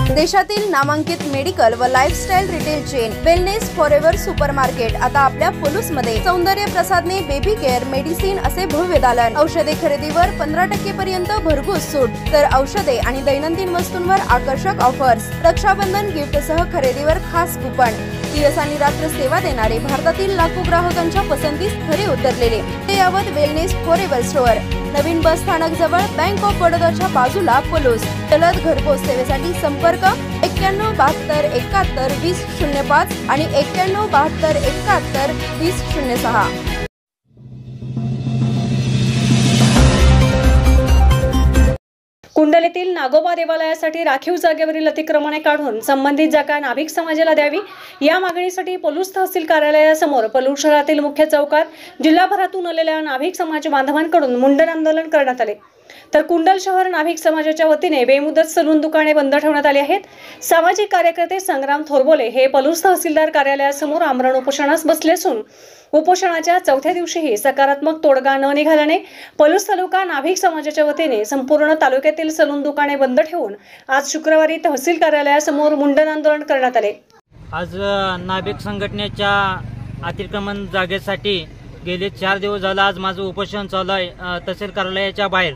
देशातील नामांकित मेडिकल व lifestyle retail chain wellness forever supermarket आता आपल्या पोलूसमध्ये सौंदर्य प्रसाधने, बेबी केअर, मेडिसिन असे भव्य दालन. औषधे खरेदीवर 15% पर्यंत भरघोस सूट, तर औषधे आणि दैनंदिन वस्तूंवर आकर्षक ऑफर्स. रक्षाबंधन गिफ्टसह खरेदीवर खास कुपन. दिवस आणि रात्र सेवा देणारे भारतातील लाखो ग्राहकांच्या पसंतीस खरे उतरलेले ते यावत वेलनेस फॉरएव्हर स्टोअर, नवीन बस स्थानक जवळ, बँक ऑफ बडोदाच्या बाजूला, पोलूस. जलद घरपोच सेवेसाठी संपर्क 91 72 71 20 05 आणि 91 72 71 20 06. कुंडल येथील नागोबा देवालयासाठी राखीव जागेवरील अतिक्रमणे काढून संबंधित जागा नाभिक समाजाला द्यावी या मागणीसाठी पोलूस तहसील कार्यालयासमोर पोलूस शहरातील मुख्य चौकात जिल्हाभरातून आलेल्या नाभिक समाज बांधवांकडून मुंडन आंदोलन करण्यात आले. तर कुंडल शहर नाभिक समाजाच्या वतीने बेमुदत सलून दुकाने बंद ठेवण्यात आली आहेत. सामाजिक कार्यकर्ते संग्राम थोरबोले हे पोलूस तहसीलदार कार्यालयासमोर आमरण उपोषणास बसले असून उपोषणाच्या चौथ्या दिवशीही सकारात्मक तोडगा न निघाल्याने पोलूस तालुका नाभिक समाजाच्या वतीने संपूर्ण तालुक्यातील सलून दुकाने बंद ठेवून आज शुक्रवारी तहसील कार्यालयासमोर मुंडन आंदोलन करण्यात आले. आज नाभिक संघटनेच्या अतिक्रमण जागेसाठी गेले 4 दिवस झाला आज माझं उपोषण चालू आहे तहसील कार्यालयाच्या बाहेर.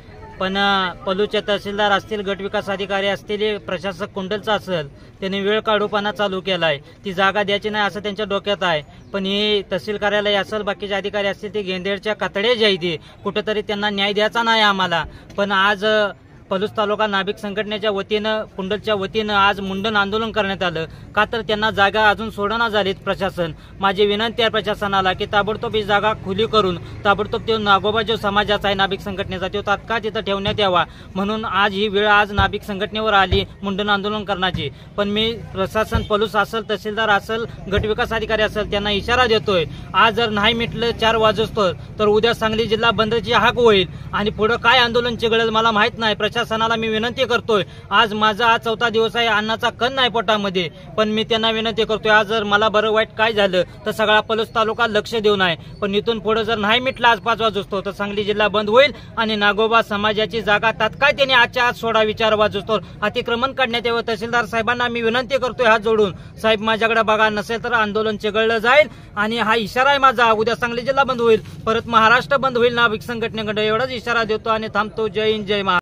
पण पलूसचे तहसीलदार असतील, गट विकास अधिकारी असतील, प्रशासक कुंडलचा असेल, त्यांनी वेळ काढूपणा चालू केला आहे. ती जागा द्यायची नाही असं त्यांच्या डोक्यात आहे. पण हे तहसील कार्यालय असेल, बाकीचे अधिकारी असतील, ते गेंदेडच्या कातड्या जे आहे ते कुठंतरी त्यांना न्याय द्यायचा नाही आम्हाला. पण आज पलूस तालुका नाभिक संघटनेच्या वतीनं, कुंडलच्या वतीनं आज मुंडन आंदोलन करण्यात आलं. का तर त्यांना जागा अजून सोडना झालीत प्रशासन. माझी विनंती आहे प्रशासनाला की ताबडतोब ही जागा खुली करून ताबडतोब तो नागोबा जो समाजाचा आहे नाभिक संघटनेचा तो तात्काळ तिथं ठेवण्यात यावा. म्हणून आज ही वेळ आज नाभिक संघटनेवर आली मुंडन आंदोलन करण्याची. पण मी प्रशासन पलूस असेल, तहसीलदार असेल, गटविकास अधिकारी असेल त्यांना इशारा देतोय, आज जर नाही मिटलं 4 वाजता तर उद्या सांगली जिल्हा बंदची हाक होईल आणि पुढे काय आंदोलन चिघळेल मला माहित नाही. प्रशासनाला मी विनंती करतोय, आज माझा आज 4था दिवस आहे, अन्नाचा कण नाही पोटामध्ये, पण मी त्यांना विनंती करतोय आज जर मला बरं वाईट काय झालं तर सगळा पलूस तालुका लक्ष देऊ नये. पण इथून पुढे जर नाही मिटला आज 5 वाजता तर सांगली जिल्हा बंद होईल आणि नागोबा समाजाची जागा तात्काळ त्यांनी आजच्या आज सोडावी. 4 वाजता अतिक्रमण काढण्यात यावं. तहसीलदार साहेबांना मी विनंती करतोय हात जोडून, साहेब माझ्याकडे बघा, नसेल तर आंदोलन चिघळलं जाईल आणि हा इशारा आहे माझा. उद्या सांगली जिल्हा बंद होईल, परत महाराष्ट्र बंद होईल नाभिक संघटनेकडे, एवढाच इशारा देतो आणि थांबतो. जय हिंद, जय महाराष्ट्र.